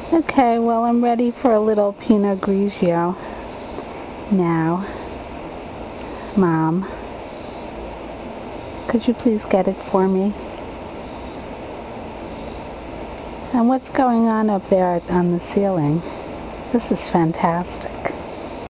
Okay, well, I'm ready for a little Pinot Grigio now. Mom, could you please get it for me? And what's going on up there on the ceiling? This is fantastic.